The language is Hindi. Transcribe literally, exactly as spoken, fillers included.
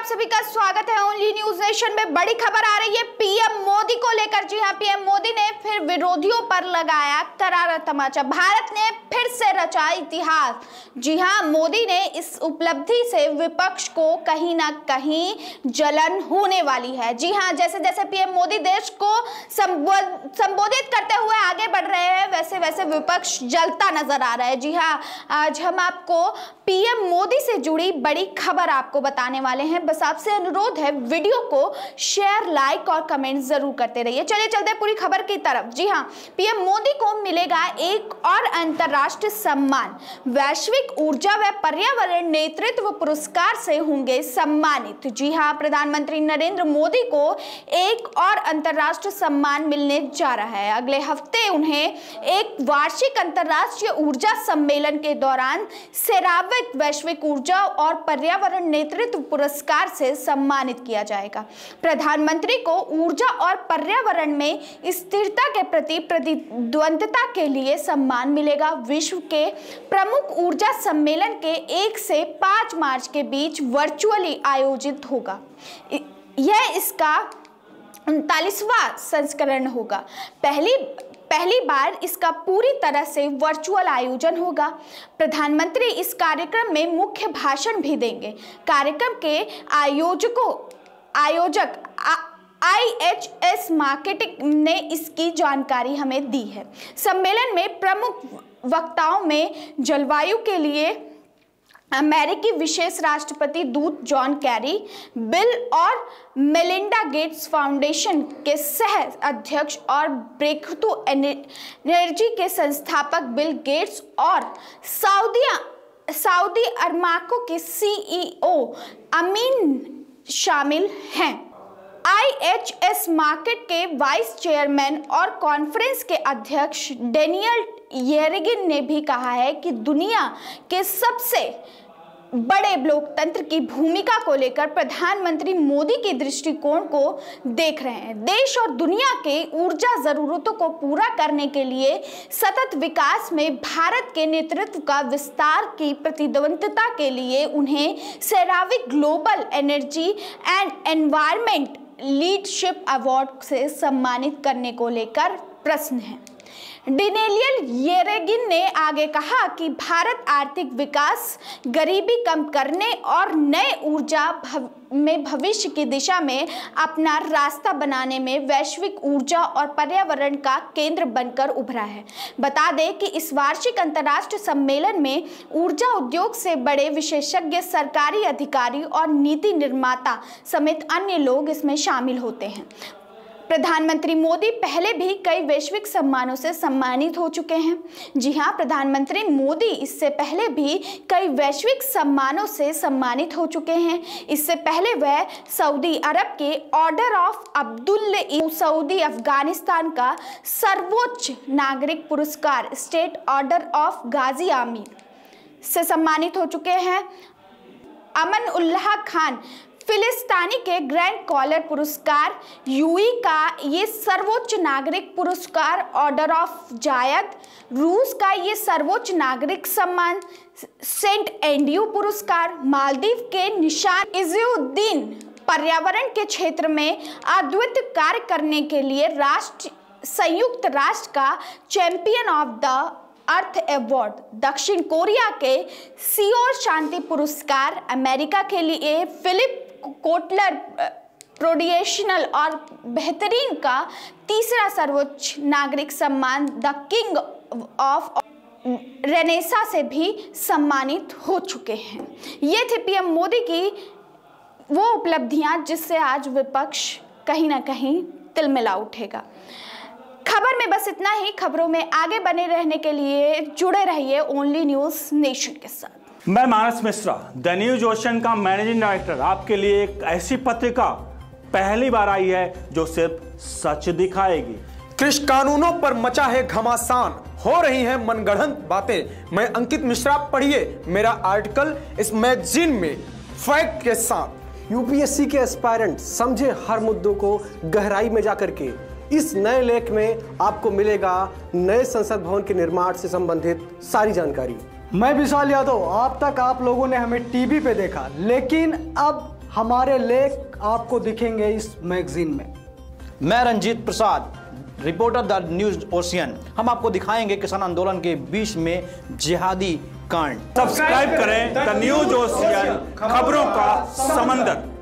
सभी का स्वागत है ओनली न्यूज नेशन में। बड़ी खबर आ रही है पीएम मोदी को लेकर। जी हां, पीएम मोदी ने फिर विरोधियों पर लगाया करारा तमाचा। भारत ने फिर से रचा इतिहास। जी हां, मोदी ने इस उपलब्धि से विपक्ष को कहीं ना कहीं जलन होने वाली है। जी हां, जैसे जैसे पीएम मोदी देश को संबोधित करते हुए आगे बढ़ रहे हैं, वैसे वैसे विपक्ष जलता नजर आ रहा है। जी हां, आज हम आपको पीएम मोदी से जुड़ी बड़ी खबर आपको बताने वाले हैं। बस आपसे अनुरोध है, वीडियो को शेयर, लाइक और कमेंट जरूर करते रहिए। चलिए चलते हैं पूरी खबर की तरफ। जी हां, पीएम मोदी को मिलेगा एक और अंतर्राष्ट्रीय सम्मान। वैश्विक ऊर्जा व पर्यावरण नेतृत्व पुरस्कार से होंगे सम्मानित। जी हां, प्रधानमंत्री नरेंद्र मोदी को एक और अंतर्राष्ट्रीय सम्मान मिलने जा रहा है। अगले हफ्ते उन्हें एक वार्षिक अंतर्राष्ट्रीय ऊर्जा सम्मेलन के दौरान सेरावीक वैश्विक ऊर्जा और पर्यावरण नेतृत्व पुरस्कार से सम्मानित किया जाएगा। प्रधानमंत्री को ऊर्जा और पर्यावरण में स्थिरता के प्रति प्रतिबद्धता के लिए सम्मान मिलेगा। विश्व के प्रमुख ऊर्जा सम्मेलन के एक से पाँच मार्च के बीच वर्चुअली आयोजित होगा। यह इसका उनतालीसवां संस्करण होगा। पहली पहली बार इसका पूरी तरह से वर्चुअल आयोजन होगा। प्रधानमंत्री इस कार्यक्रम में मुख्य भाषण भी देंगे। कार्यक्रम के आयोजकों आयोजक आई एच एस मार्केटिंग ने इसकी जानकारी हमें दी है। सम्मेलन में प्रमुख वक्ताओं में जलवायु के लिए अमेरिकी विशेष राष्ट्रपति दूत जॉन कैरी, बिल और मेलिंडा गेट्स फाउंडेशन के सह अध्यक्ष और ब्रेकथ्रू एनर्जी के संस्थापक बिल गेट्स और सऊदी सऊदी अरमाको के सी ई ओ अमीन शामिल हैं। आई एच एस मार्केट के वाइस चेयरमैन और कॉन्फ्रेंस के अध्यक्ष डेनियल येरेगिन ने भी कहा है कि दुनिया के सबसे बड़े लोकतंत्र की भूमिका को लेकर प्रधानमंत्री मोदी के दृष्टिकोण को देख रहे हैं। देश और दुनिया के ऊर्जा जरूरतों को पूरा करने के लिए सतत विकास में भारत के नेतृत्व का विस्तार की प्रतिबद्धता के लिए उन्हें CERAWeek global energy and environment leadership award से सम्मानित करने को लेकर प्रश्न है। डेनियल येरेगिन ने आगे कहा कि भारत आर्थिक विकास, गरीबी कम करने और नए ऊर्जा भव, में भविष्य की दिशा में अपना रास्ता बनाने में वैश्विक ऊर्जा और पर्यावरण का केंद्र बनकर उभरा है। बता दें कि इस वार्षिक अंतर्राष्ट्रीय सम्मेलन में ऊर्जा उद्योग से बड़े विशेषज्ञ, सरकारी अधिकारी और नीति निर्माता समेत अन्य लोग इसमें शामिल होते हैं। प्रधानमंत्री मोदी पहले भी कई वैश्विक सम्मानों से सम्मानित हो चुके हैं। जी हां, प्रधानमंत्री मोदी इससे पहले भी कई वैश्विक सम्मानों से सम्मानित हो चुके हैं। इससे पहले वह सऊदी अरब के order of Abdul Saudi Afghanistan का सर्वोच्च नागरिक पुरस्कार state order of Ghazi Amir से सम्मानित हो चुके हैं। अमन उल्लाह खान फिलिस्तीनी के ग्रैंड कॉलर पुरस्कार, यूई का ये सर्वोच्च नागरिक पुरस्कार ऑर्डर ऑफ जायद, रूस का ये सर्वोच्च नागरिक सम्मान सेंट एंड्रयू पुरस्कार, मालदीव के निशान इज़ुद्दीन पर्यावरण के क्षेत्र में अद्वितीय कार्य करने के लिए राष्ट्र संयुक्त राष्ट्र का champion of the earth award, दक्षिण कोरिया के सियोल शांति पुरस्कार, अमेरिका के लिए फिलिप कोटलर प्रोडिएशनल और बेहतरीन का तीसरा सर्वोच्च नागरिक सम्मान द किंग ऑफ रेनेसा से भी सम्मानित हो चुके हैं। ये थे पीएम मोदी की वो उपलब्धियां जिससे आज विपक्ष कहीं ना कहीं तिलमिला उठेगा। खबर में बस इतना ही। खबरों में आगे बने रहने के लिए जुड़े रहिए ओनली न्यूज नेशन के साथ। मैं Manas Mishra, the news ocean का मैनेजिंग डायरेक्टर, आपके लिए एक ऐसी पत्रिका पहली बार आई है जो सिर्फ सच दिखाएगी। कृषि कानूनों पर मचा है घमासान, हो रही हैं मनगढ़ंत बातें। मैं अंकित मिश्रा, पढ़िए मेरा आर्टिकल इस मैगजीन में फैक्ट के साथ। यूपीएससी के एस्पायरेंट समझे हर मुद्दों को गहराई में जाकर के। इस नए लेख में आपको मिलेगा नए संसद भवन के निर्माण से संबंधित सारी जानकारी। मैं विशाल यादव, अब तक आप लोगों ने हमें टीवी पे देखा, लेकिन अब हमारे लेख आपको दिखेंगे इस मैगजीन में। मैं Ranjit Prasad, reporter the news ocean. हम आपको दिखाएंगे किसान आंदोलन के बीच में जिहादी कांड। सब्सक्राइब करें द न्यूज ओशियन, खबरों का समंदर।